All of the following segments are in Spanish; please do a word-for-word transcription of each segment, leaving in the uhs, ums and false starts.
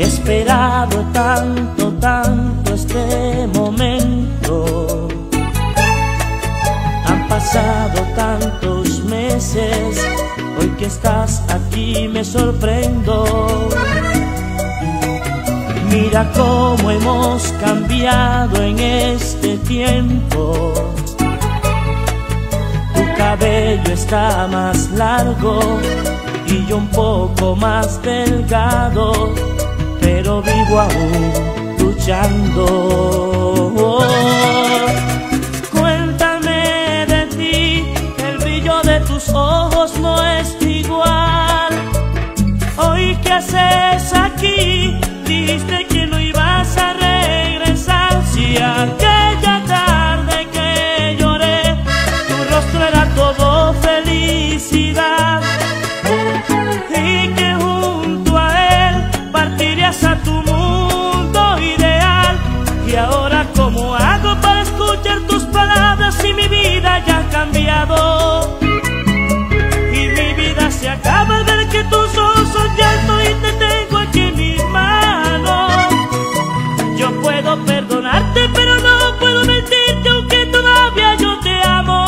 He esperado tanto, tanto este momento. Han pasado tantos meses, hoy que estás aquí me sorprendo. Mira cómo hemos cambiado en este tiempo. Tu cabello está más largo y yo un poco más delgado, pero vivo aún luchando. Cuéntame de ti, el brillo de tus ojos no es igual. Hoy, ¿qué haces aquí? Dijiste que no ibas a regresar. Si aquella tarde que lloré, tu rostro era todo felicidad, y que junto a él partirías a tu mundo ideal. Y ahora, ¿cómo hago para escuchar tus palabras si mi vida ya ha cambiado? Y mi vida se acaba al ver que tus ojos son llanto y te tengo aquí en mis manos. Yo puedo perdonarte, pero no puedo mentirte, aunque todavía yo te amo.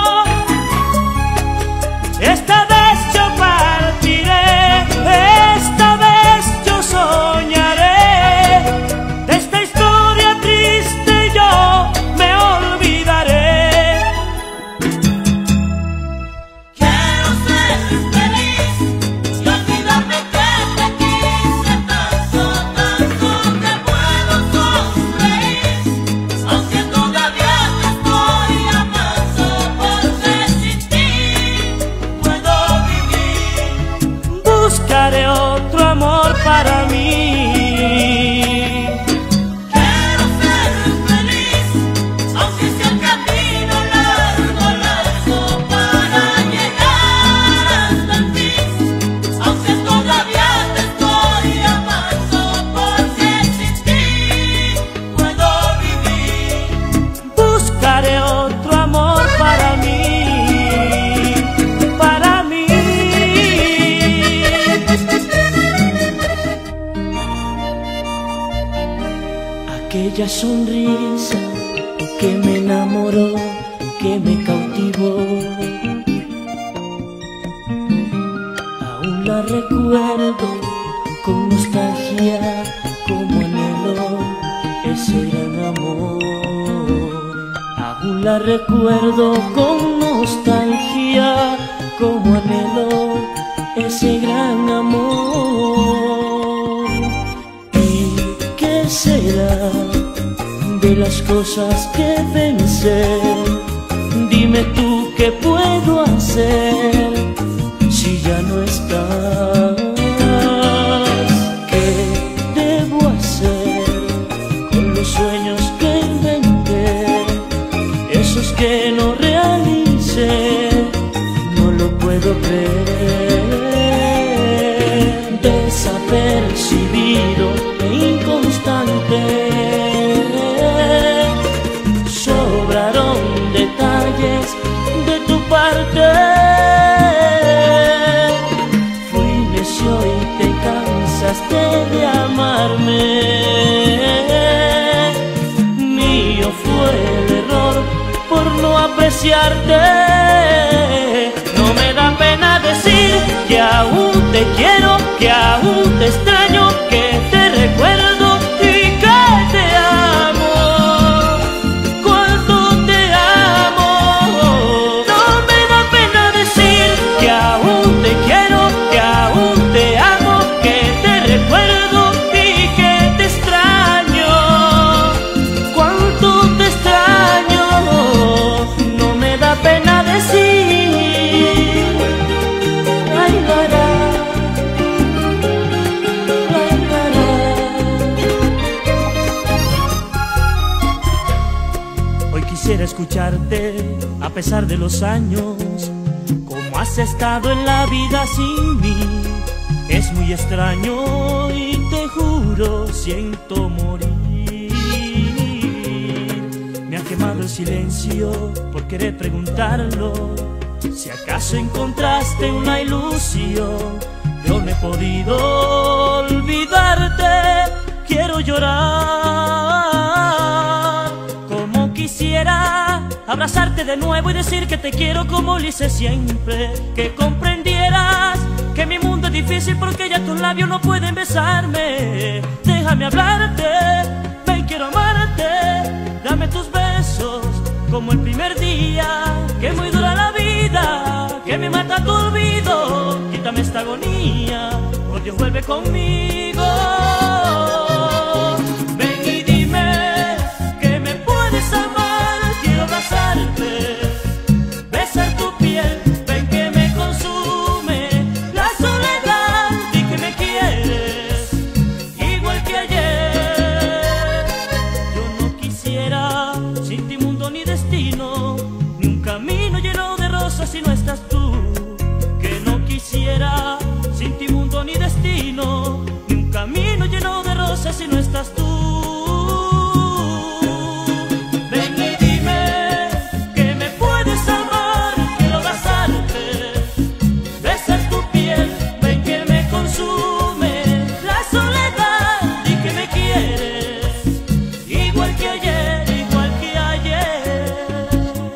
Esta vez yo partiré, esta vez yo soñaré. De esta historia triste yo me olvidaré. Quiero ser feliz y olvidarme que te quise tanto, tanto que puedo sonreír, aunque todavía te estoy amando, porque sin ti puedo vivir. Buscaré otro amor para mí. Quiero ser feliz, aunque sea un camino largo, largo para llegar hasta el fin, aunque todavía te estoy amando, porque sin ti puedo vivir. Buscaré otro amor para mí, para mí. Aquella sonrisa que me enamoró, que me cautivó, aún la recuerdo con nostalgia, como anhelo ese gran amor. Aún la recuerdo con nostalgia, como anhelo ese gran amor. ¿Y qué será de las cosas que pensé? Dime tú, ¿qué puedo hacer si ya no estás? ¿Qué debo hacer con los sueños que inventé? Esos que no realicé, no lo puedo creer. Desapercibido e inconstante, sobraron detalles de tu parte. Fui necio y te cansaste de amarme. Mío fue el error por no apreciarte. No me da pena decir que aún te quiero, que aún te extraño, que te recuerdo y que te amo. Cuánto te amo. No me da pena decir que aún te quiero, que aún te amo, que te recuerdo y que te extraño. Cuánto te extraño. No me da pena decir. Ay, la, la. Quisiera escucharte a pesar de los años. ¿Cómo has estado en la vida sin mí? Es muy extraño y te juro siento morir. Me ha quemado el silencio por querer preguntarlo. Si acaso encontraste una ilusión, yo no he podido olvidarte. abrazarte de nuevo y decir que te quiero como lo hice siempre. Que comprendieras que mi mundo es difícil porque ya tus labios no pueden besarme. Déjame hablarte, ven, quiero amarte. Dame tus besos como el primer día. Que muy dura la vida, que me mata tu olvido. Quítame esta agonía, por Dios vuelve conmigo. Ven y dime que me puedes amar. Quiero abrazarte, besar tu piel. Ven que me consume la soledad. Di que me quieres igual que ayer. Yo no quisiera sin ti mundo ni destino, ni un camino lleno de rosas si no estás tú. Que no quisiera sin ti mundo ni destino, ni un camino lleno de rosas si no estás tú. Ven y dime que me puedes amar. Quiero abrazarte, besar tu piel. Ven que me consume la soledad. Di que me quieres igual que ayer, igual que ayer.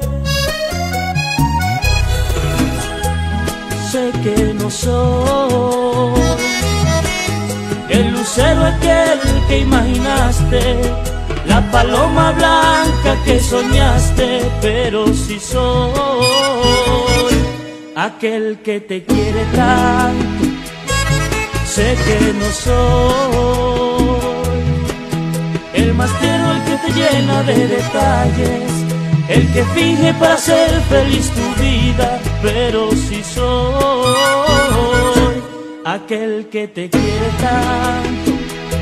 Sé que no soy el lucero aquel que imaginaste, la paloma blanca que soñaste, pero sí soy aquel que te quiere tanto. Sé que no soy el más tierno, el que te llena de detalles, el que finge para ser feliz tu vida, pero sí soy aquel que te quiere tanto.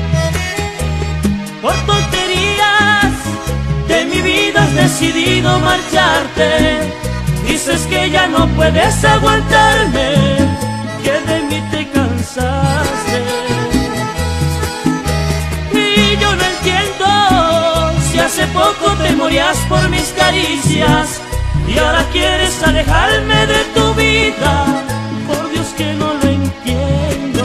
Por tonterías de mi vida has decidido marcharte. Dices que ya no puedes aguantarme, que de mí te cansaste. Y yo no entiendo si hace poco te morías por mis caricias y ahora quieres alejarme de tu vida. Por Dios que no lo entiendo.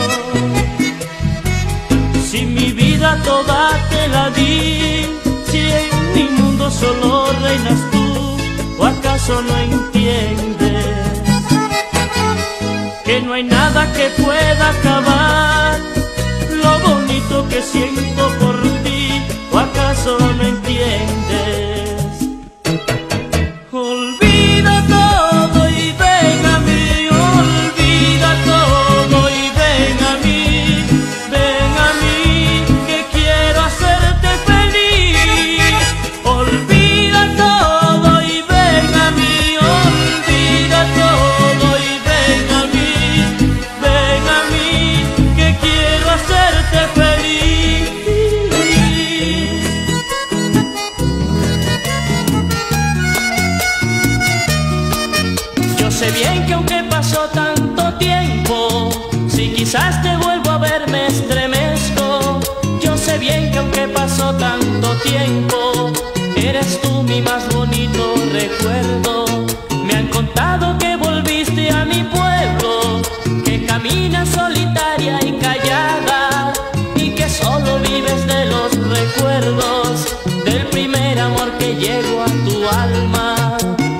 Si mi vida toda te la di, si en mi mundo solo reinas tú, ¿o acaso no entiendes que no hay nada que pueda acabar lo bonito que siento por ti? ¿O acaso no entiendes? Olvida todo y ven a mí, olvida todo y ven a mí, ven a mí que quiero hacerte feliz. Olvida todo y ven a mí, olvida todo y ven a mí, ven a mí que quiero hacerte feliz. Yo sé bien que aunque pasó tanto tiempo, si quizás te vuelvo a ver me estremezco. Yo sé bien que aunque pasó tanto tiempo, eres tú mi más bonito recuerdo. Me han contado que volviste a mi pueblo, que caminas solitaria y callada, y que solo vives de los recuerdos del primer amor que llegó a tu alma.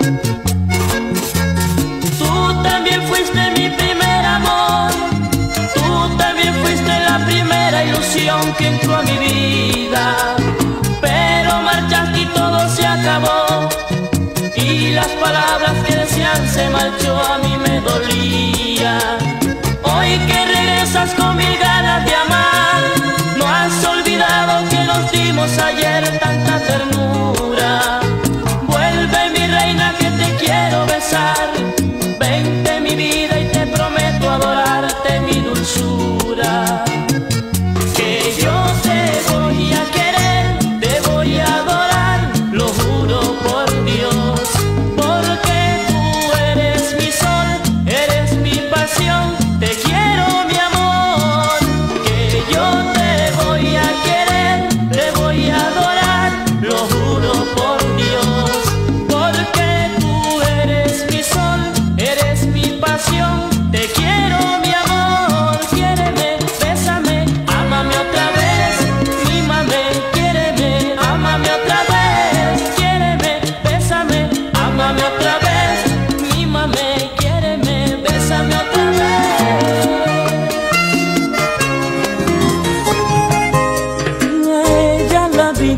Tú también fuiste mi primer amor, tú también fuiste la primera ilusión que entró a mi vida, pero marchaste y todo se acabó, y las palabras que decían se marchó, a mí me dolía. Hoy que regresas con mil ganas de amar, no has olvidado que nos dimos ayer tanta ternura. Vuelve mi reina que te quiero besar, vente mi vida y te prometo adorarte mi dulzura. Que yo te voy a querer, te voy a adorar, lo juro por Dios, porque tú eres mi sol, eres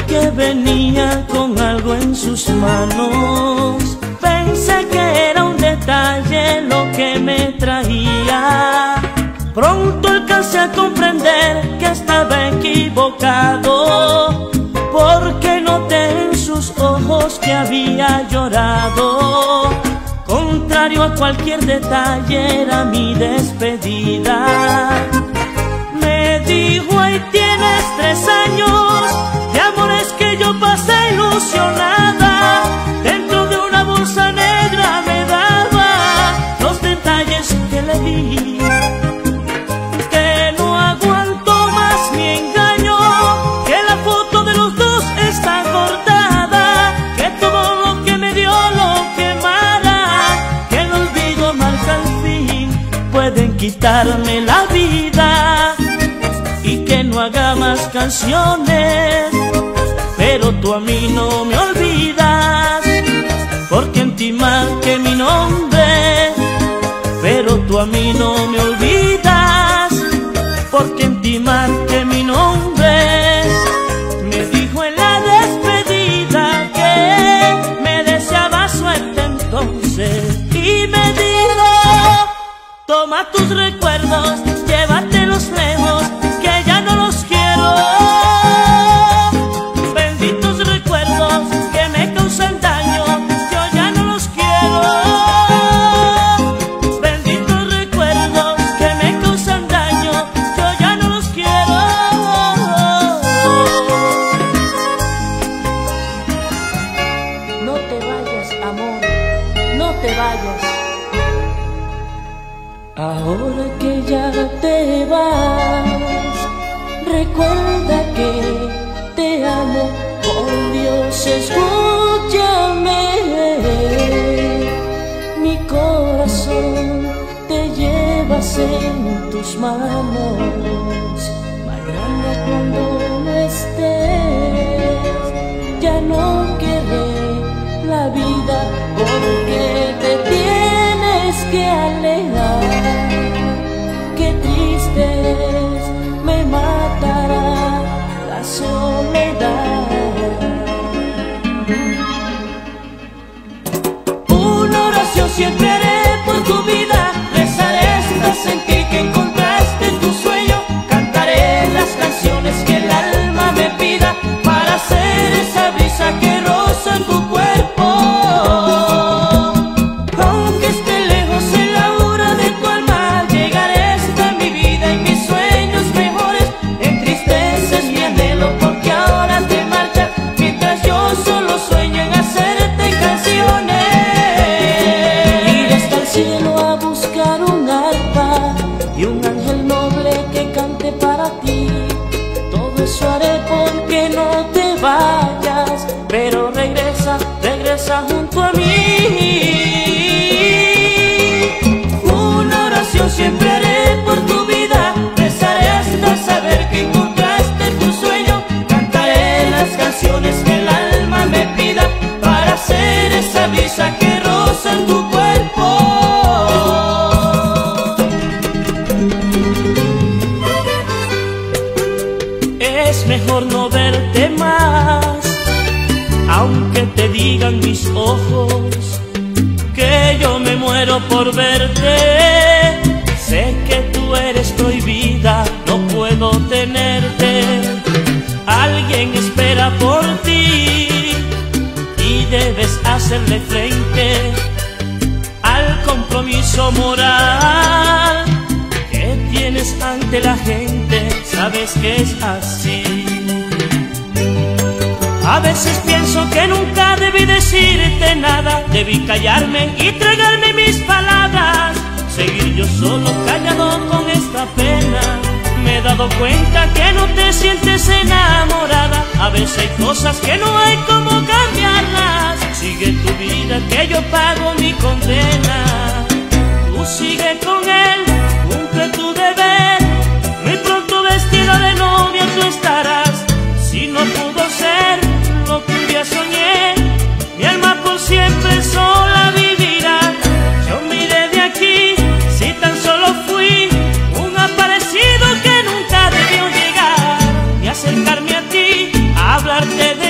porque venía con algo en sus manos. Pensé que era un detalle lo que me traía. Pronto alcancé a comprender que estaba equivocado, porque noté en sus ojos que había llorado. Contrario a cualquier detalle era mi despedida. Me dijo: ahí tienes tres años de amores que yo pasé ilusionada. Dentro de una bolsa negra me daba los detalles que le di. Que no aguanto más mi engaño, que la foto de los dos está cortada, que todo lo que me dio lo quemara, que el olvido marca el fin. Pueden quitarme la vida y que no haga más canciones, pero tú a mí no me olvidas, porque en ti marqué mi nombre. Pero tú a mí no me olvidas, porque en ti marqué mi nombre. Me dijo en la despedida que me deseaba suerte entonces, y me dijo: toma tus recuerdos, llévatelos lejos, que ya no los quiero. Benditos recuerdos que me causan daño, yo ya no los quiero. Benditos recuerdos que me causan daño, yo ya no los quiero. No te vayas, amor, no te vayas. Ahora que ya te vas, recuerda que te amo. Por Dios, escúchame. Mi corazón te llevas en tus manos. Mañana cuando no estés, ya no querré la vida, porque te tienes que alejar. Qué triste es, me matará la soledad. Una oración siempre haré por tu vida, rezaré esta sentir que encontraste tu sueño. Cantaré las canciones que el alma me pida, para ser esa brisa que roza tu cuerpo. Aunque esté lejos en la hora de tu alma, llegaré hasta mi vida y mis sueños mejores. En tristeza es mi anhelo, porque ahora te marchas, mientras yo solo sueño en hacerte canciones. Ir hasta el cielo a buscar un arpa y un ángel noble que cante para ti. Todo eso haré porque no te vayas, pero regresa, regresa junto a mí. Una oración siempre haré por tu vida, rezaré hasta saber que encontraste tu sueño. Cantaré las canciones que el alma me pida, para ser esa brisa que roza en tu cuerpo. Es mejor no verte más, aunque te digan mis ojos que yo me muero por verte. Sé que tú eres prohibida, no puedo tenerte. Alguien espera por ti y debes hacerle frente al compromiso moral que tienes ante la gente. Sabes que es así. A veces pienso que nunca debí decirte nada, debí callarme y tragarme mis palabras, seguir yo solo callado con esta pena. Me he dado cuenta que no te sientes enamorada, a veces hay cosas que no hay como cambiarlas. Sigue tu vida que yo pago mi condena. Tú sigue con él, cumple tu deber, muy pronto vestida de novia tú estarás. Si no pudo ser lo que un día soñé, mi alma por siempre sola vivirá. Yo miré de aquí, si tan solo fui un aparecido que nunca debió llegar, y acercarme a ti, a hablarte de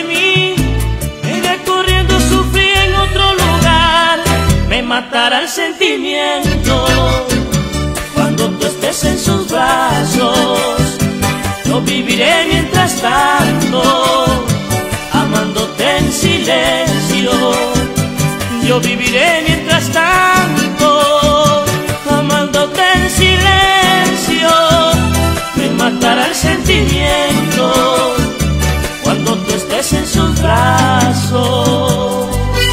el sentimiento. Cuando tú estés en sus brazos, yo viviré mientras tanto, amándote en silencio. Yo viviré mientras tanto, amándote en silencio. Me matará el sentimiento cuando tú estés en sus brazos.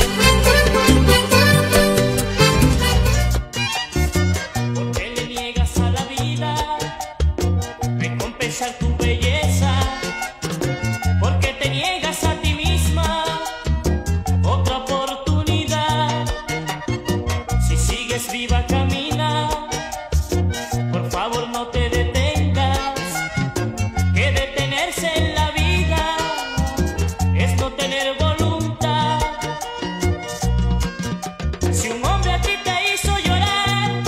¿Por qué le niegas a la vida recompensar tu belleza? ¿Por qué te niegas a ti misma otra oportunidad? Si sigues viva, camina, por favor no te detengas, que detenerse en la vida es no tener voluntad. Si un hombre a ti te hizo llorar,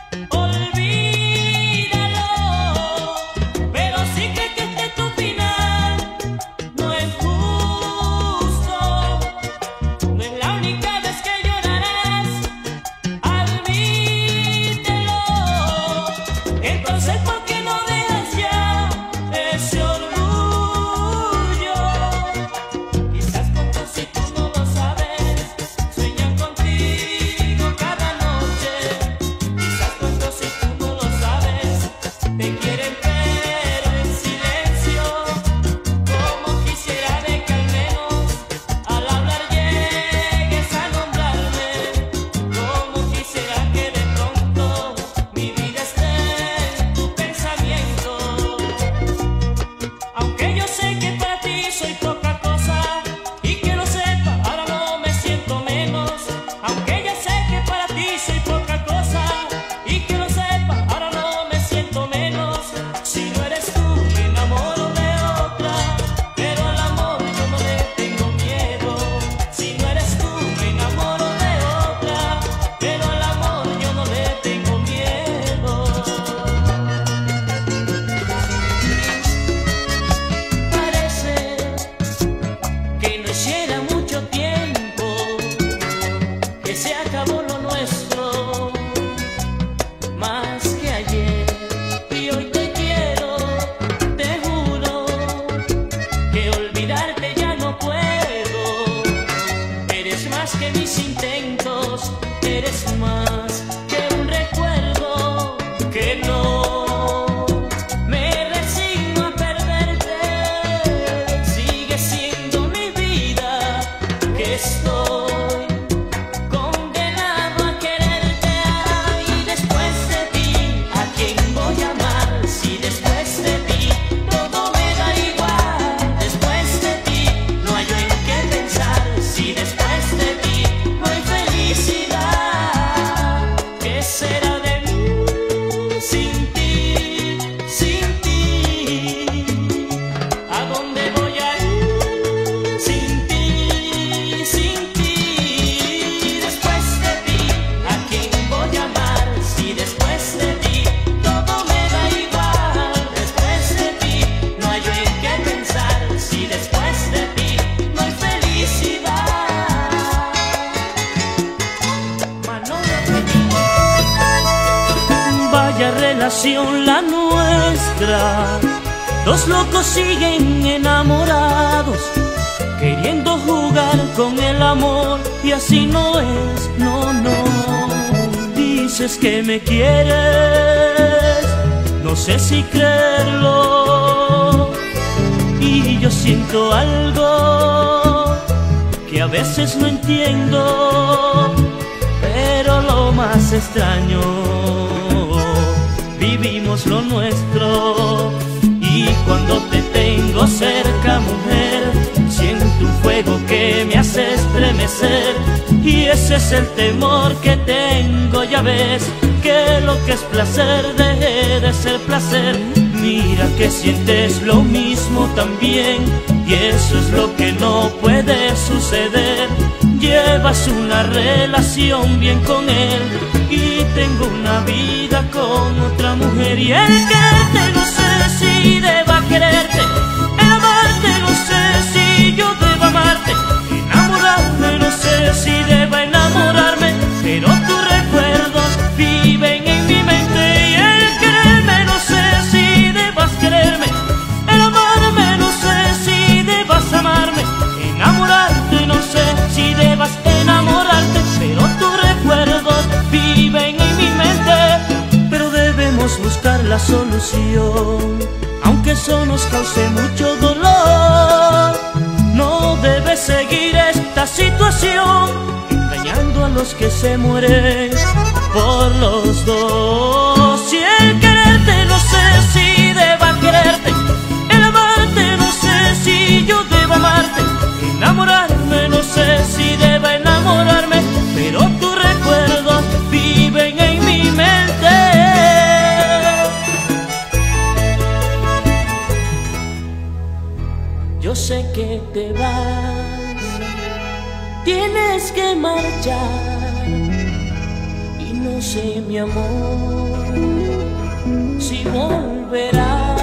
olvídalo, pero si crees que este es tu final, no es justo. No es la única vez que llorarás, admítelo. Entonces, ¿por qué no dejas ya ese orgullo? Quizás contos, si tú no lo sabes, sueñan contigo cada noche. Quizás contos, si tú no lo sabes, te quieren pero en silencio. Como quisiera de que al menos al hablar llegues a nombrarme. Como quisiera que de pronto mi vida esté en tu pensamiento. Aunque yo sé que para ti soy poca cosa, y que lo sepa, ahora no me siento menos. Aunque ya sé que para ti soy poca cosa, y que lo sepa, ahora no me siento menos. Si no eres tú, me enamoro de otra, pero al amor yo no le tengo miedo. Si no eres tú, me enamoro de otra, pero al amor yo no le tengo miedo. Parece que no hiciera mucho tiempo que se acabó lo nuestro, más que ayer. Y hoy te quiero, te juro, que olvidarte ya no puedo. Eres más que mis intentos, eres más que un recuerdo. Que no me resigno a perderte, sigue siendo mi vida, que estoy condenado a quererte. Ay, después de ti, ¿a quién voy a amar? Si después de ti todo me da igual. Después de ti no hay en qué pensar. Si después de ti no hay felicidad, ¿qué será de mí sin ti, sin ti? ¿A dónde voy a ir sin ti, sin ti? Después de ti, ¿a quién voy a amar? Si después de ti todo me da igual. Después de ti no hay en qué pensar. Si después de ti no hay felicidad. Manolo Feliz. Vaya relación la nuestra, dos locos siguen enamorados, queriendo jugar con el amor, y así no es, no, no. Dices que me quieres, no sé si creerlo, y yo siento algo que a veces no entiendo. Pero lo más extraño, vivimos lo nuestro, y cuando te tengo cerca, mujer, siento un fuego que me hace estremecer. Y ese es el temor que tengo, ya ves, que lo que es placer deje de ser placer. Mira que sientes lo mismo también, y eso es lo que no puede suceder. Llevas una relación bien con él, y tengo una vida con otra mujer. Y el quererte no sé si deba quererte, el amarte no sé si yo deba amarte, enamorarme no sé si deba enamorarme, pero tu recuerdo la solución, aunque eso nos cause mucho dolor. No debes seguir esta situación, engañando a los que se mueren por los dos. Si el quererte no sé si deba quererte, el amarte no sé si yo deba amarte, enamorarme no sé si deba enamorarme, pero tus recuerdos viven en mi mente. Yo sé que te vas, tienes que marchar, y no sé, mi amor, si volverás.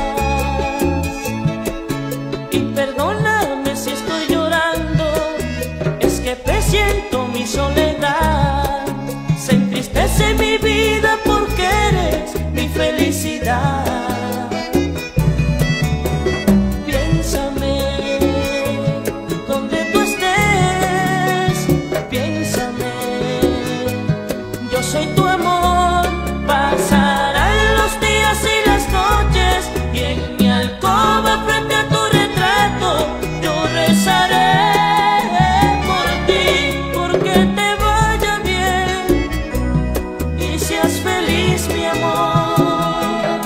Y perdóname si estoy llorando, es que presiento mi soledad. Se entristece mi vida porque eres mi felicidad. Soy tu amor, pasarán los días y las noches, y en mi alcoba frente a tu retrato yo rezaré por ti, porque te vaya bien y seas feliz, mi amor.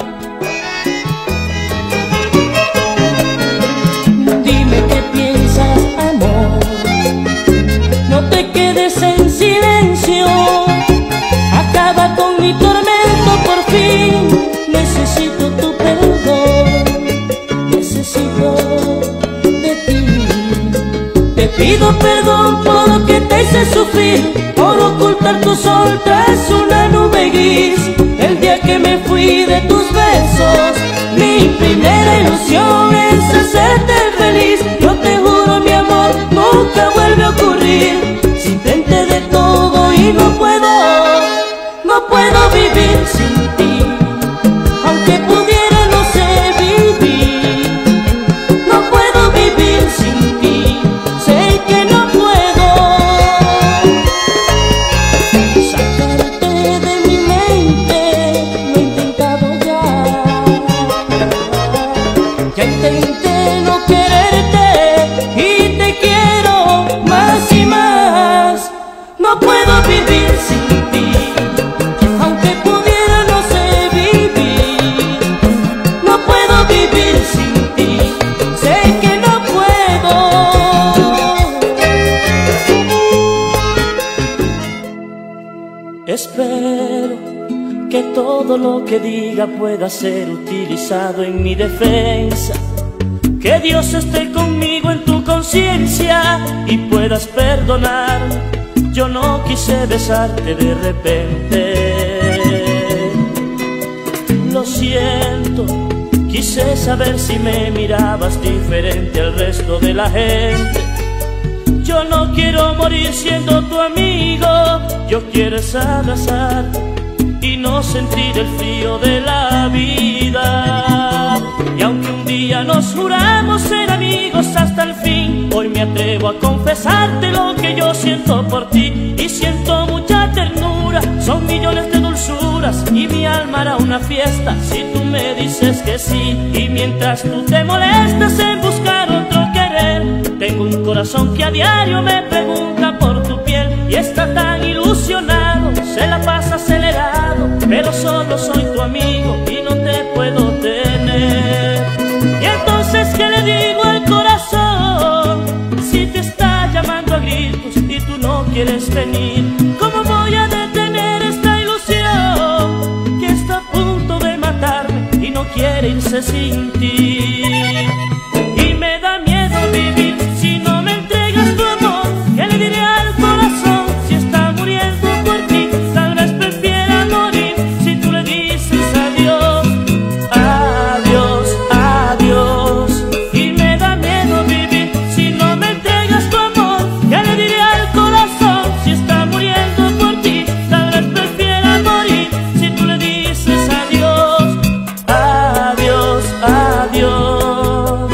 Dime qué piensas, amor, no te quedes en silencio. Acaba con mi tormento por fin. Necesito tu perdón, necesito de ti. Te pido perdón por lo que te hice sufrir, por ocultar tu sol tras una nube gris. El día que me fui de tus besos, mi primera ilusión es hacerte feliz. Yo te juro, mi amor, nunca vuelve a ocurrir. Si intenté de todo y no puedo, no puedo vivir sin ti, aunque pudiera no sé vivir. No puedo vivir sin ti, sé que no puedo. Sacarte de mi mente, lo he intentado ya. Ya intenté no quererte y te quiero más y más. No puedo vivir sin ti, espero que todo lo que diga pueda ser utilizado en mi defensa. Que Dios esté conmigo en tu conciencia y puedas perdonar. Yo no quise besarte de repente, lo siento. Quise saber si me mirabas diferente al resto de la gente. Yo no quiero morir siendo tu amigo, yo quiero es abrazar y no sentir el frío de la vida. Y aunque un día nos juramos ser amigos hasta el fin, hoy me atrevo a confesarte lo que yo siento por ti. Y siento mucha ternura, son millones de dulzuras, y mi alma hará una fiesta si tú me dices que sí. Y mientras tú te molestas en buscar otro querer, tengo un corazón que a diario me pregunta por tu piel, y está tan ilusionado, se la pasa acelerado, pero solo soy tu amigo y no te puedo tener. Y entonces, ¿qué le digo al corazón si te está llamando a gritos y tú no quieres venir? ¿Cómo voy a detener esta ilusión que está a punto de matarme y no quiere irse sin ti? Y me da miedo vivir si no me entregas tu amor. ¿Qué le diré al corazón si está muriendo por ti? Tal vez prefiera morir si tú le dices adiós, adiós, adiós. Y me da miedo vivir si no me entregas tu amor. ¿Qué le diré al corazón si está muriendo por ti? Tal vez prefiera morir si tú le dices adiós, adiós, adiós.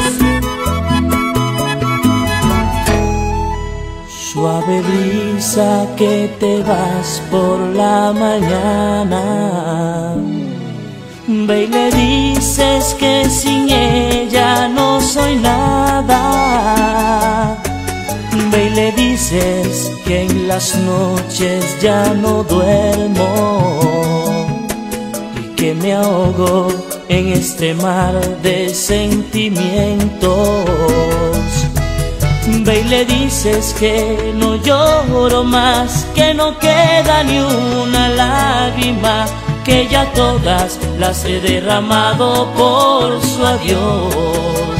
Suave brisa que te vas por la mañana, Ve y le dices que sin ella no soy nada. Ve y le dices que en las noches ya no duermo y que me ahogo en este mar de sentimientos. Ve y le dices que no lloro más, que no queda ni una lágrima, que ya todas las he derramado por su adiós.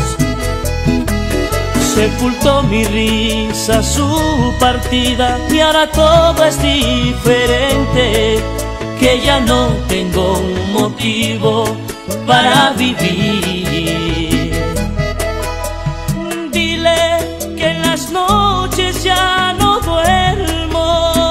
Sepultó mi risa su partida y ahora todo es diferente, que ya no tengo un motivo para vivir. Dile que en las noches ya no duermo.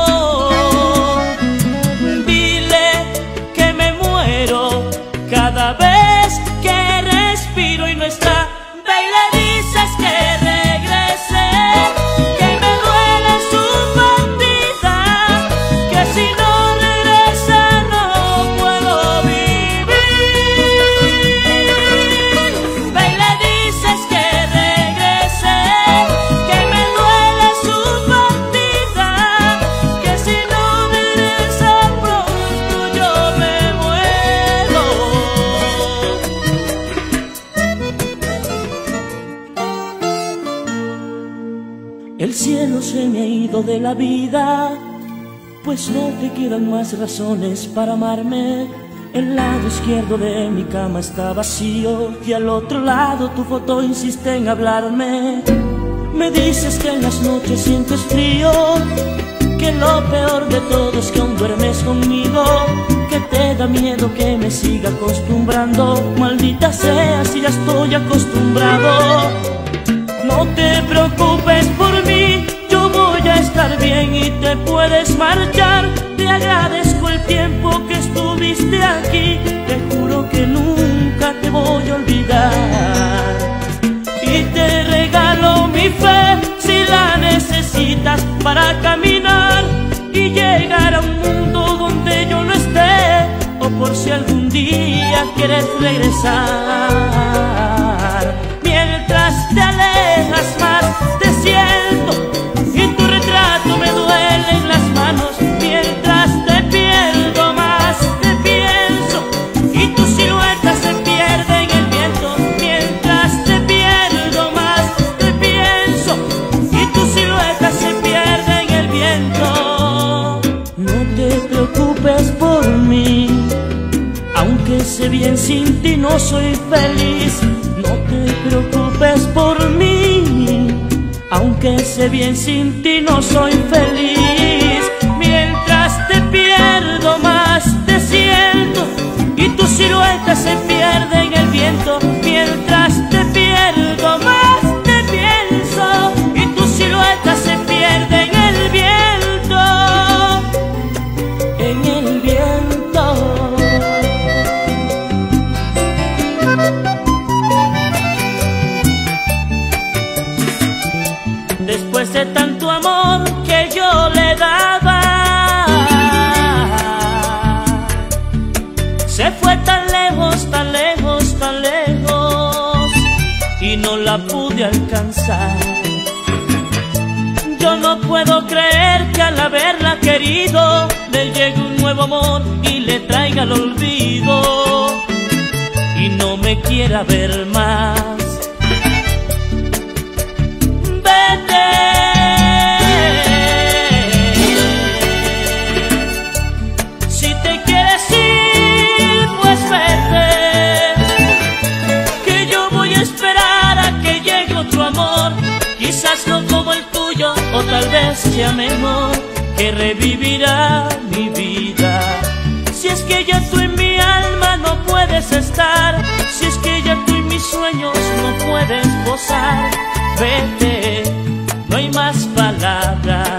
Dile que me muero cada vez que respiro y no está. Ve y le dices que regrese, que me duele su partida, que si no regresa no puedo vivir. Ve y le dices que regrese, que me duele su partida, que si no regresa pronto yo me muero. El cielo se me ha ido de la vida, pues no te quedan más razones para amarme. El lado izquierdo de mi cama está vacío y al otro lado tu foto insiste en hablarme. Me dices que en las noches sientes frío, que lo peor de todo es que aún duermes conmigo, que te da miedo que me siga acostumbrando. Maldita sea si ya estoy acostumbrado. No te preocupes por mí, yo voy a estar bien y te puedes marchar. Te agradezco el tiempo que estuviste aquí, te juro que nunca te voy a olvidar. Y te regalo mi fe si la necesitas para caminar y llegar a un mundo donde yo no esté, o por si algún día quieres regresar. Mientras te alejas más te siento y tu retrato me duele en las manos. Mientras te pierdo más te pienso y tu silueta se pierde en el viento. Mientras te pierdo más te pienso y tu silueta se pierde en el viento. No te preocupes por mí, aunque sé bien sin ti no soy feliz. No te preocupes por mí, aunque sé bien sin ti no soy feliz. Mientras te pierdo más te siento y tu silueta se pierde en el viento. Mientras te pierdo más te pienso y tu silueta se pierde en el viento. En el viento. Después de tanto amor que yo le daba, se fue tan lejos, tan lejos, tan lejos y no la pude alcanzar. Yo no puedo creer que al haberla querido le llegue un nuevo amor y le traiga el olvido y no me quiera ver más. Si te quieres ir, pues vete, que yo voy a esperar a que llegue otro amor, quizás no como el tuyo, o tal vez sea mejor, que revivirá mi vida. Si es que ya tú en mi alma no puedes estar, si es que ya tú en mis sueños no puedes gozar, vete, no hay más palabras.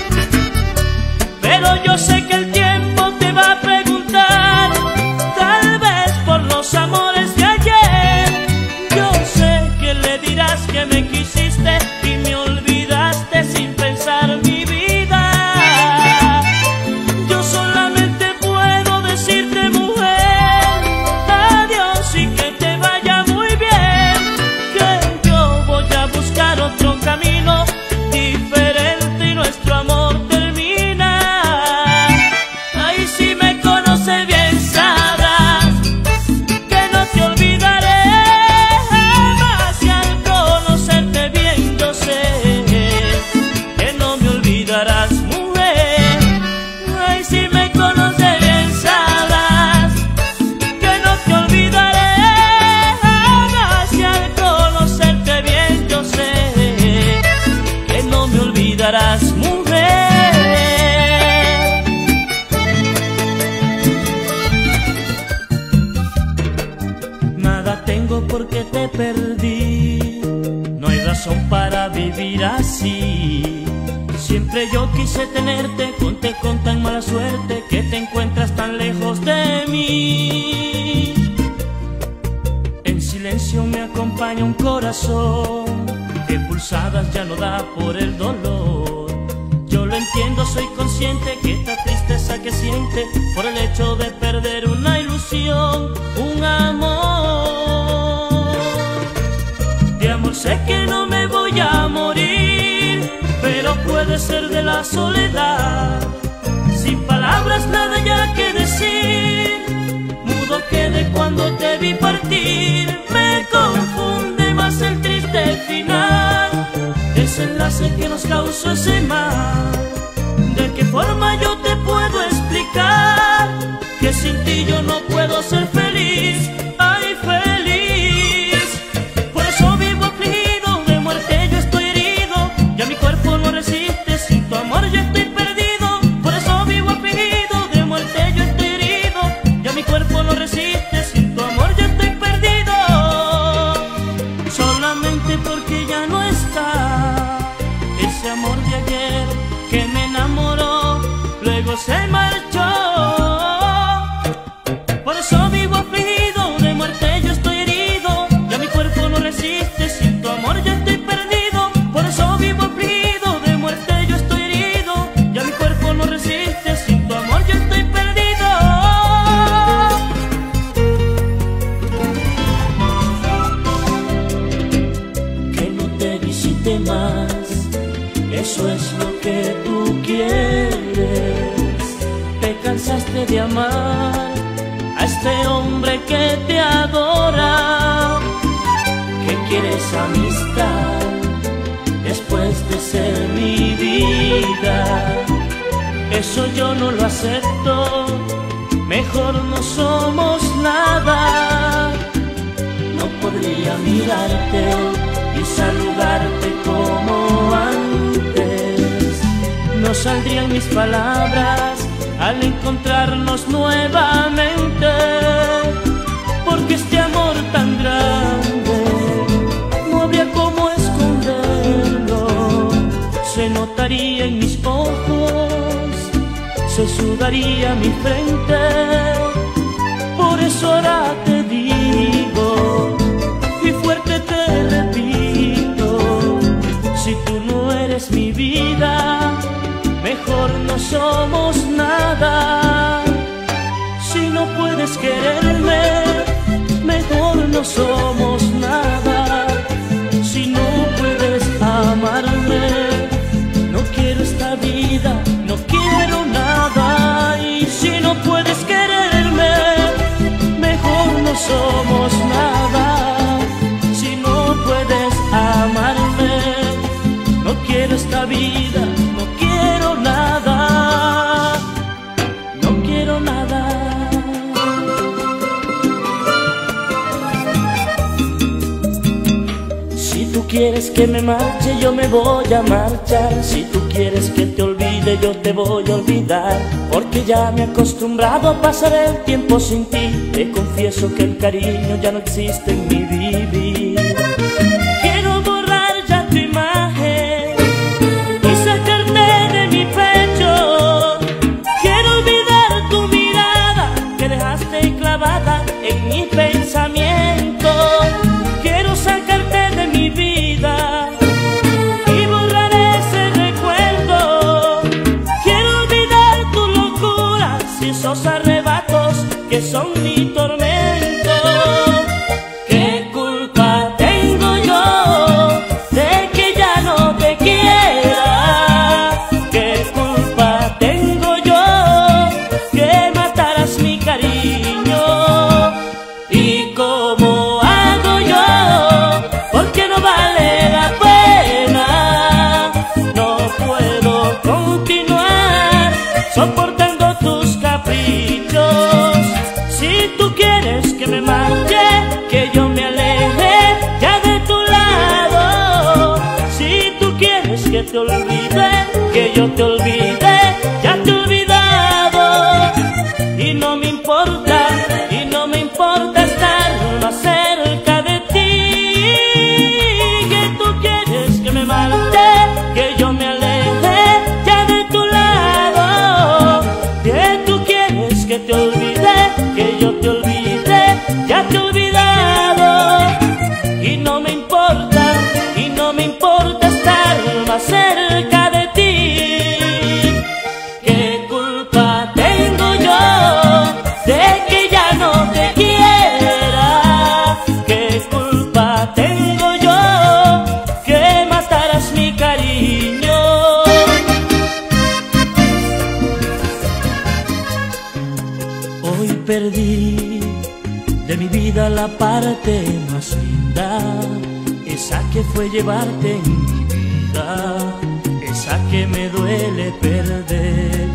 Pero yo sé que el tiempo te va a preguntar, tal vez por los amores de ayer. Yo sé que le dirás que me quisiste y me olvidaste sin pensar mi vida. Yo solamente puedo decirte, mujer, te perdí. No hay razón para vivir así. Siempre yo quise tenerte, conté con tan mala suerte que te encuentras tan lejos de mí. En silencio me acompaña un corazón que pulsadas ya no da por el dolor. Yo lo entiendo, soy consciente que esta tristeza que siente por el hecho de perder una ilusión, un amor. De amor sé que no me voy a morir, pero puede ser de la soledad. Sin palabras nada ya que decir, mudo quedé cuando te vi partir. Me confunde más el triste final, desenlace que nos causó ese mal. ¿De qué forma yo te puedo explicar que sin ti yo no puedo ser feliz? Ay, feliz. Por eso vivo afligido, de muerte yo estoy herido, ya mi cuerpo no resiste, sin tu amor yo estoy perdido. Por eso vivo afligido, de muerte yo estoy herido, ya mi cuerpo no resiste, sin tu amor yo estoy perdido. Solamente porque ya no está ese amor de ayer que me enamoró, luego se marchó. Por eso vivo afligido, de muerte yo estoy herido, ya mi cuerpo no resiste, sin tu amor yo estoy perdido. Por eso vivo afligido, de muerte yo estoy herido, ya mi cuerpo no resiste, sin tu amor yo estoy perdido. Que no te visite más, eso es lo que tú quieres. Te cansaste de amar a este hombre que te adora, que quieres amistad después de ser mi vida. Eso yo no lo acepto, mejor no somos nada. No podría mirarte y saludarte como antes, no saldrían mis palabras al encontrarnos nuevamente, porque este amor tan grande no habría cómo esconderlo. Se notaría en mis ojos, se sudaría mi frente. Por eso ahora te digo y fuerte te repito, si tú no eres mi vida, mejor no somos nada. Si no puedes quererme, mejor no somos nada. Si no puedes amarme, no quiero esta vida, no quiero nada. Y si no puedes quererme, mejor no somos nada. Si no puedes amarme, no quiero esta vida, no quiero nada, no quiero nada. Si tú quieres que me marche, yo me voy a marchar. Si tú quieres que te olvide, yo te voy a olvidar, porque ya me he acostumbrado a pasar el tiempo sin ti. Te confieso que el cariño ya no existe en mi vivir. Quiero borrar ya tu imagen y sacarte de mi pecho. Quiero olvidar tu mirada que dejaste clavada en mi pensamiento. Quiero sacarte de mi vida y borrar ese recuerdo. Quiero olvidar tu locura y esos arrebatos que son mi tormento. ¿Qué culpa tengo yo de que ya no te quiera? ¿Qué culpa tengo yo que mataras mi cariño? ¿Y cómo hago yo? Porque no vale la pena. No puedo continuar soportando tus caprichos. Si tú quieres que me marche, que yo me aleje ya de tu lado. Si tú quieres que te olvide, que yo te olvide, ya te he olvidado. Y no me importa, y no me importa estar más cerca de ti. vida, esa que fue llevarte en mi vida, esa que me duele perder.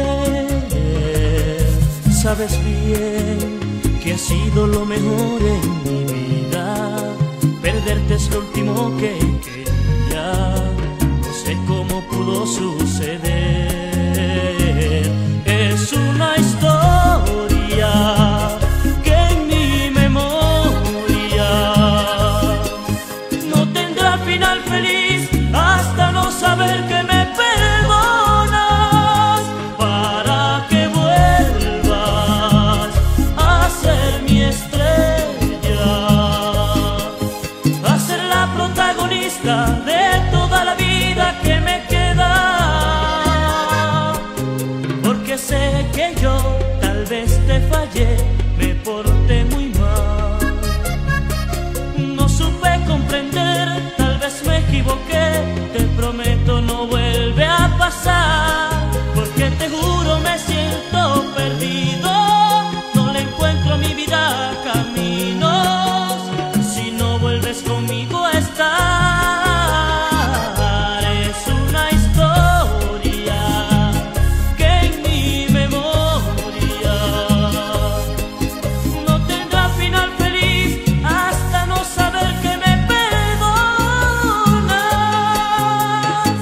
Sabes bien que ha sido lo mejor en mi vida, perderte es lo último que quería, no sé cómo pudo suceder. Es una historia que en mi memoria no tendrá final feliz hasta no saber que me perdonas, para que vuelvas a ser mi estrella, a ser la protagonista de toda la vida que me queda. Porque sé que yo tal vez te fallé, me porté muy mal, no supe comprender, tal vez me equivoqué, te prometo no vuelve a pasar, porque te juro me siento perdido, no le encuentro a mi vida caminos, si no vuelves conmigo a estar. Es una historia que en mi memoria no tendrá final feliz hasta no saber que me perdonas.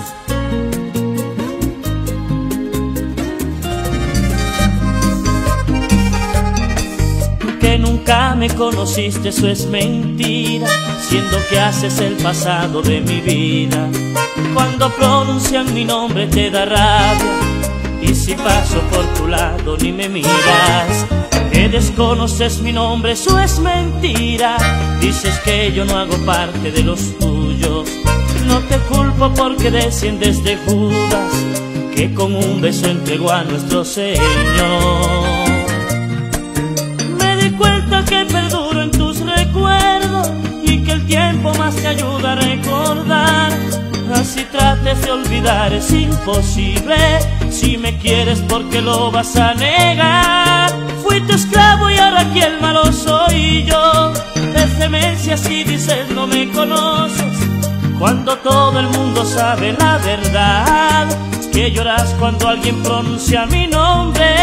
Que nunca me conociste, eso es mentira, siendo que haces el pasado de mi vida. Cuando pronuncian mi nombre te da rabia, y si paso por tu lado ni me miras. Que desconoces mi nombre, eso es mentira, dices que yo no hago parte de los tuyos. No te culpo porque desciendes de Judas, que con un beso entregó a nuestro Señor. Me di cuenta que perduro en tus recuerdos y que el tiempo más te ayuda a recordar. Así trates de olvidar, es imposible. Si me quieres, ¿por qué lo vas a negar? Fui tu esclavo y ahora aquí el malo soy yo. Es demencia si dices no me conoces, cuando todo el mundo sabe la verdad, que lloras cuando alguien pronuncia mi nombre.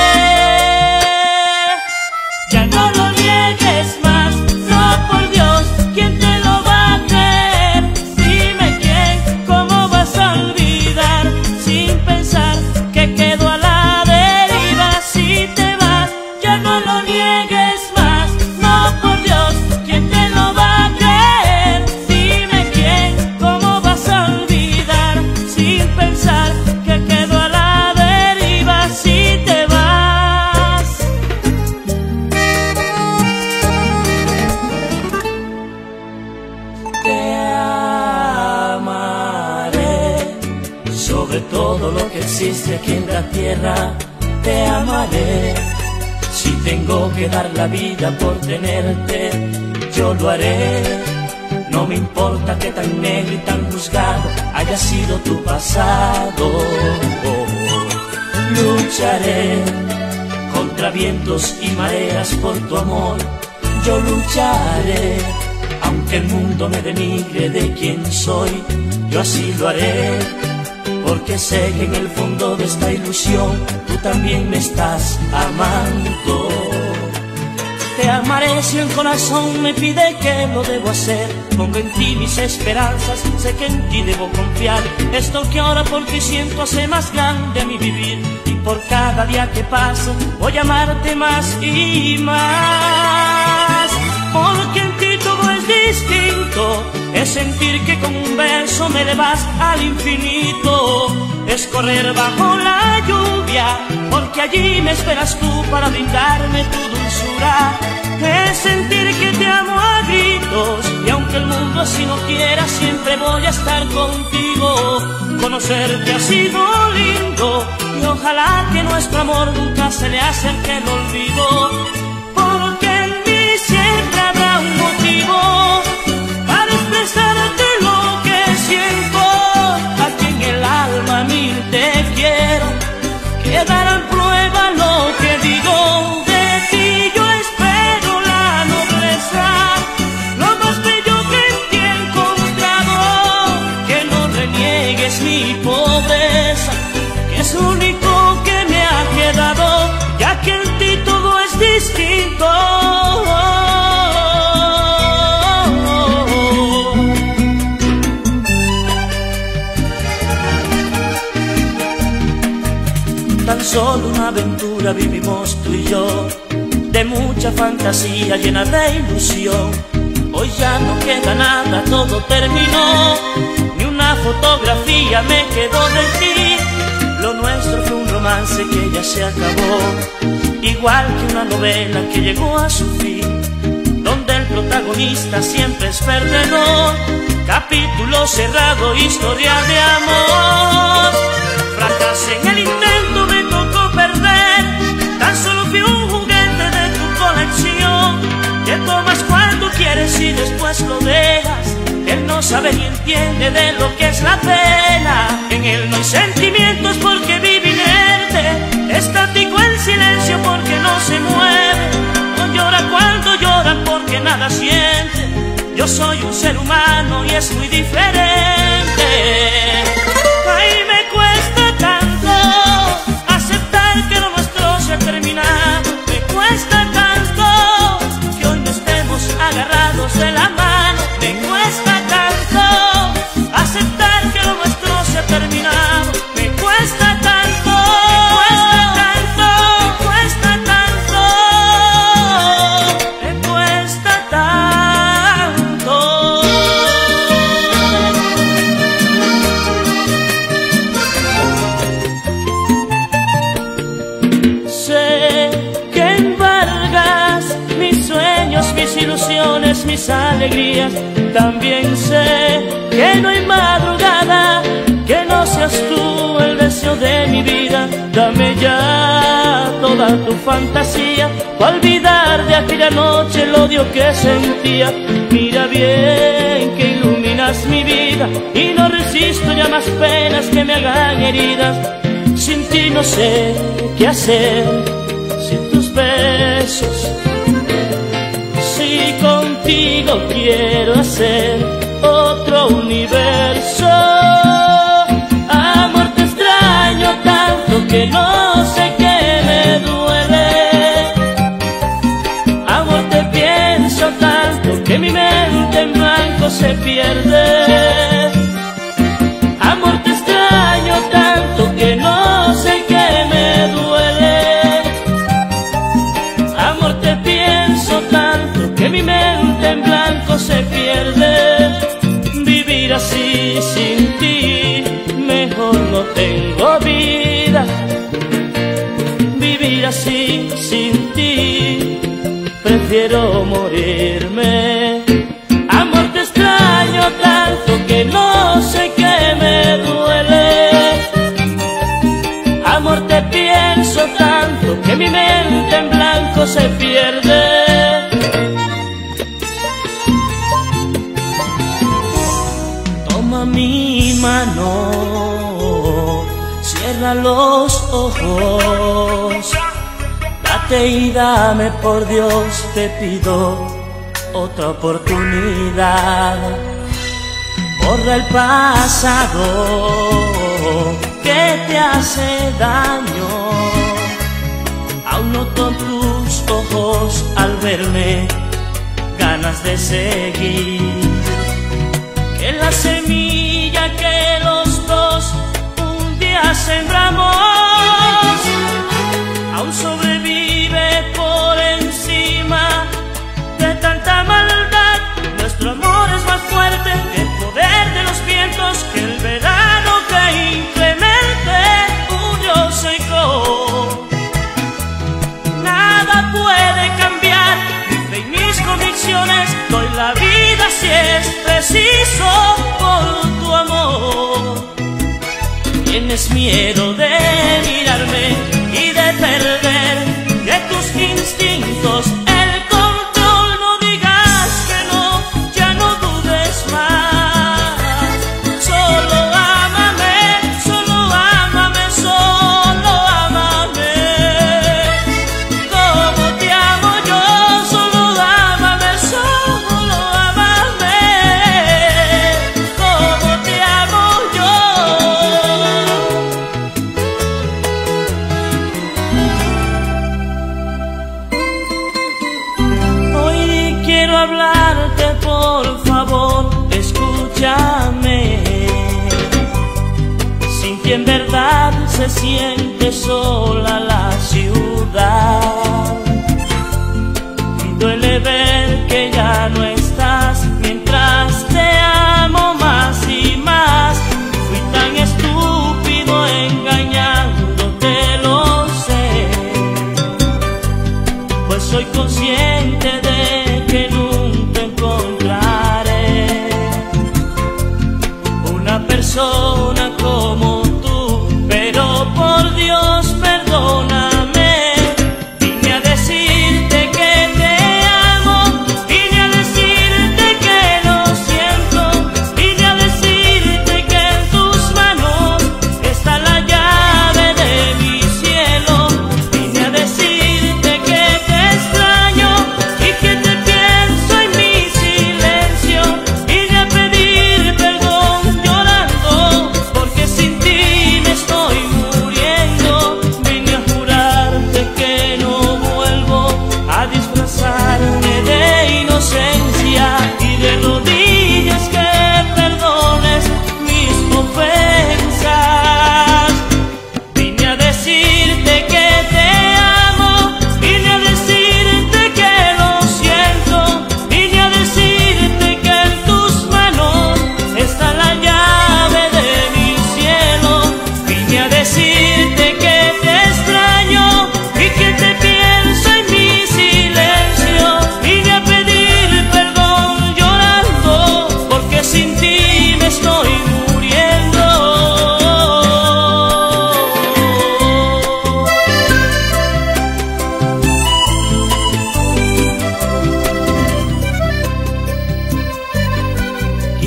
Ya no lo niegues más, no por Dios, ¿quién te lo va a creer? Dime quién, ¿cómo vas a olvidar sin pensar que quedo a la deriva? Si te vas, ya no lo niegues más, no por Dios, ¿quién te lo va a creer? Dime quién, ¿cómo vas a olvidar sin pensar que quedo a la deriva? Si te vas. Sobre todo lo que existe aquí en la tierra, te amaré. Si tengo que dar la vida por tenerte, yo lo haré. No me importa que tan negro y tan juzgado haya sido tu pasado. Lucharé contra vientos y mareas por tu amor. Yo lucharé, aunque el mundo me denigre de quien soy, yo así lo haré. Porque sé que en el fondo de esta ilusión tú también me estás amando. Te amaré si el corazón me pide que lo debo hacer. Pongo en ti mis esperanzas, sé que en ti debo confiar. Esto que ahora por ti siento hace más grande a mi vivir. Y por cada día que pasa voy a amarte más y más. Porque en ti todo es distinto, es sentir que con un beso me elevas al infinito, es correr bajo la lluvia, porque allí me esperas tú para brindarme tu dulzura, es sentir que te amo a gritos, y aunque el mundo así no quiera, siempre voy a estar contigo. Conocerte ha sido lindo, y ojalá que nuestro amor nunca se le acerque el olvido, porque en mí siempre habrá un motivo para expresarte lo que siento. Aquí en el alma mil te quiero, quedará en prueba lo que digo. De ti yo espero la nobleza, lo más solo una aventura vivimos tú y yo, de mucha fantasía llena de ilusión. Hoy ya no queda nada, todo terminó, ni una fotografía me quedó de ti. Lo nuestro fue un romance que ya se acabó, igual que una novela que llegó a su fin, donde el protagonista siempre es perdedor. Capítulo cerrado, historia de amor. Fracasé en el intento, me tocó perder. Tan solo fui un juguete de tu colección, que tomas cuando quieres y después lo dejas. Él no sabe ni entiende de lo que es la pena. En él no hay sentimientos porque vive inerte, estático en silencio porque no se mueve. No llora cuando llora porque nada siente. Yo soy un ser humano y es muy diferente. Ay, me cuesta tanto aceptar que lo nuestro se ha terminado. Me cuesta tanto que hoy no estemos agarrados de la mano. Me cuesta tanto aceptar que lo nuestro se ha terminado. Me cuesta tanto, me cuesta tanto, me cuesta tanto. Sé que embargas mis sueños, mis ilusiones, mis alegrías. También sé que no hay madrugada que no seas tú el deseo de mi vida. Dame ya toda tu fantasía para olvidar de aquella noche el odio que sentía. Mira bien que iluminas mi vida y no resisto ya más penas que me hagan heridas. Sin ti no sé qué hacer, sin tus besos. Si contigo quiero hacer otro universo. Amor, te extraño tanto que no sé qué me duele. Amor, te pienso tanto que mi mente en blanco se pierde. Amor, te extraño tanto que no sé qué me duele. Amor, te pienso tanto que mi mente en blanco se pierde. Vivir así sin ti, mejor no tengo vida. Vivir así sin ti, prefiero morirme. Amor, te extraño tanto que no sé qué me duele. Amor, te pienso tanto que mi mente en blanco se pierde. Toma mi mano, cierra los ojos, date y dame, por Dios te pido otra oportunidad. Borra el pasado que te hace daño. Aún noto tus ojos al verme ganas de seguir. Que la semilla que los dos un día sembramos aún sobrevive por encima de tanta maldad. Nuestro amor es más fuerte que el poder de los vientos, que el verano que inclemente un yo seco. Nada puede cambiar mi fe y mis convicciones. Doy la vida si es preciso por tu amor. Tienes miedo de mirarme y de perder de tus instintos el control. No digas que no, ya no dudes más. Solo ámame, solo ámame, solo ámame. Como te amo yo, solo ámame, solo ámame. Como te amo yo. Hoy quiero hablarte, por favor, escúchame. Sin ti en verdad se siente sola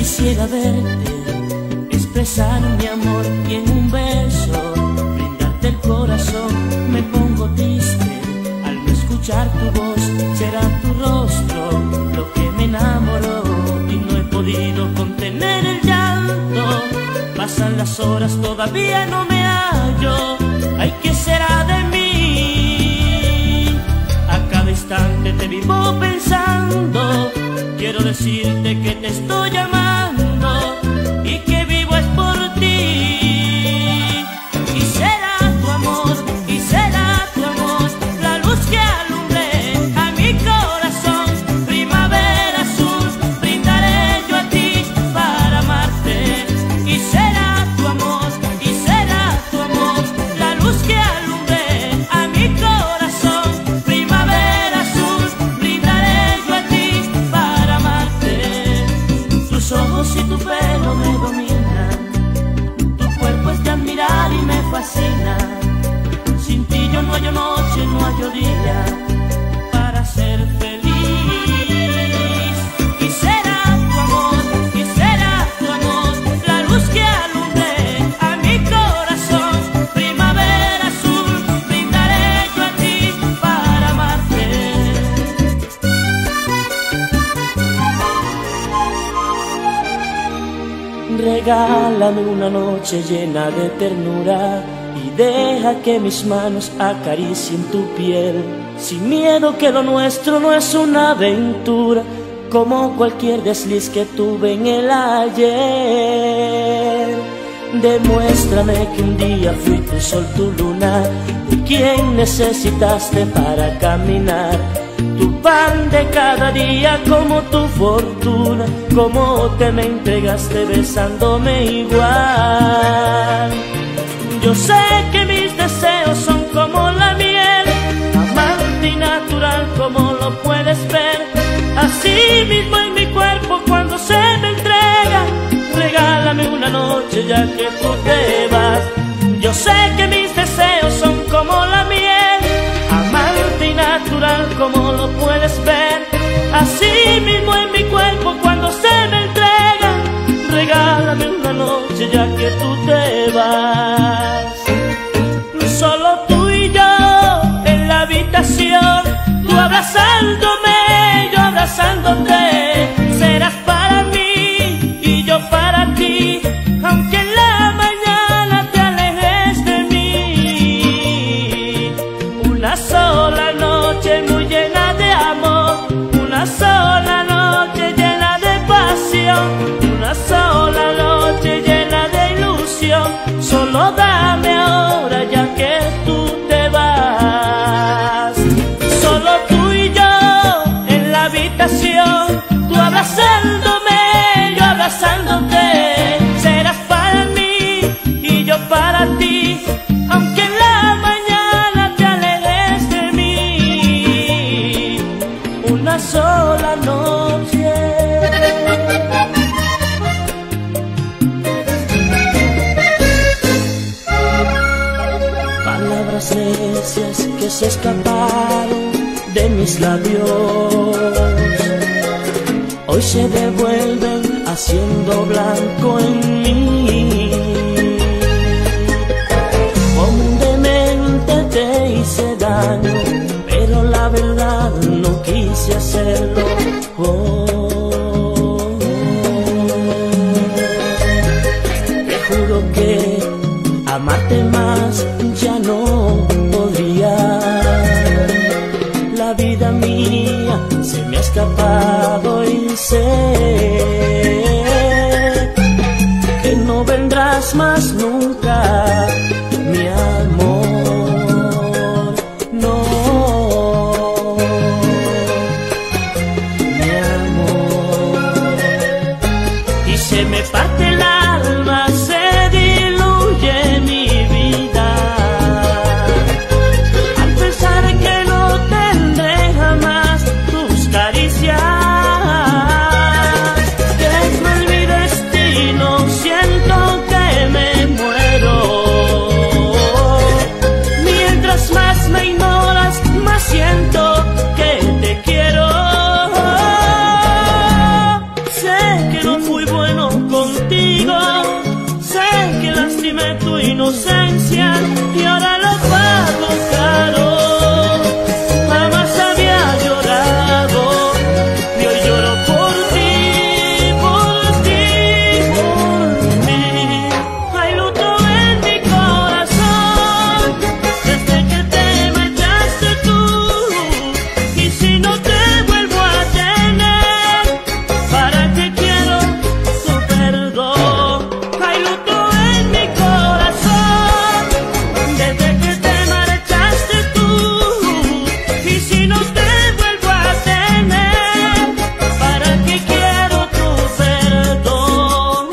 Quisiera verte, expresar mi amor y en un beso brindarte el corazón. Me pongo triste al no escuchar tu voz, será tu rostro lo que me enamoró y no he podido contener el llanto. Pasan las horas, todavía no me hallo. Ay, ¿qué será de mí? A cada instante te vivo pensando. Quiero decirte que te estoy llamando y que vivo es por ti. Y será tu amor, y será tu amor, la luz que alumbre a mi corazón. Primavera azul, brindaré yo a ti para amarte. Y será tu amor, y será tu amor, la luz que alumbre a mi corazón. Primavera azul, brindaré yo a ti para amarte. Tus ojos y tu pelo me dominan, tu cuerpo es de admirar y me fascina. Sin ti yo no hallo noche, no hallo día para ser feliz. Y será tu amor, y será tu amor, la luz que alumbre a mi corazón. Primavera azul, brindaré yo a ti para amarte. Regálame una noche llena de ternura y deja que mis manos acaricien tu piel. Sin miedo que lo nuestro no es una aventura, como cualquier desliz que tuve en el ayer. Demuéstrame que un día fui tu sol, tu luna, de quien necesitaste para caminar. Tu pan de cada día como tu fortuna, como te me entregaste besándome igual. Yo sé que mis deseos son como la miel, amante y natural como lo puedes ver. Así mismo en mi cuerpo cuando se me entrega, regálame una noche ya que tú te vas. Yo sé que mis deseos son como la miel, amante y natural como lo puedes ver. Así mismo en mi cuerpo cuando se me entrega, regálame una noche ya que tú te vas. Solo tú y yo en la habitación, tú abrazándome, yo abrazándote. Serás para mí y yo para ti, aunque en la mañana te alejes de mí. Una sola noche muy llena de amor, una sola noche llena de pasión, una sola noche llena de ilusión. Solo dame ahora ya que tú te vas. Solo tú y yo en la habitación, tú abrazándome, yo abrazándote. Serás para mí y yo para ti, aunque en la mañana te alejes de mí. Una sola noche. Palabras necias que se escaparon de mis labios, hoy se devuelven haciendo blanco en mí. Como un demente te hice daño, pero la verdad no quise hacerlo. Oh, te juro que amarte más ya no podría. La vida mía se me ha escapado y sé que no vendrás más nunca, mi amor. No, mi amor. Y se me parte el alma, se diluye mi vida al pensar que no tendré jamás tus caricias. Que es mal mi destino, siento que me muero. Mientras más me ignoras, más siento que te quiero. Sé que que no fui bueno contigo, sé que lastimé tu inocencia y ahora lo pago caro. Jamás había llorado y hoy lloro por ti, por ti, por ti. Hay luto en mi corazón desde que te marchaste tú, y si no te vuelvo a tener, ¿para qué quiero tu perdón? Hay luto en mi corazón desde que te marchaste tú, y si no te vuelvo a tener, ¿para qué quiero tu perdón?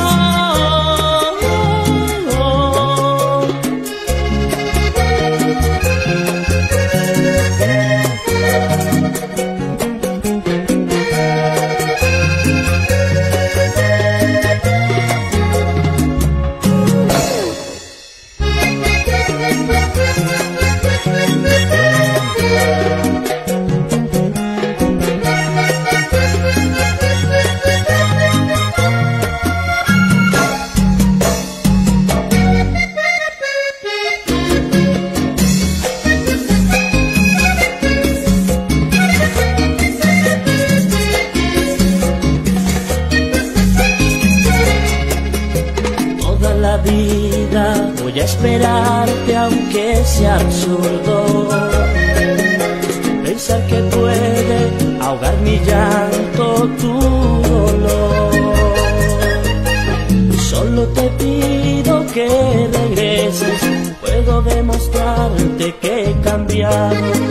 Toda la vida voy a esperarte aunque sea absurdo pensar que puede ahogar mi llanto tu dolor. Solo te pido que regreses, puedo demostrarte que he cambiado.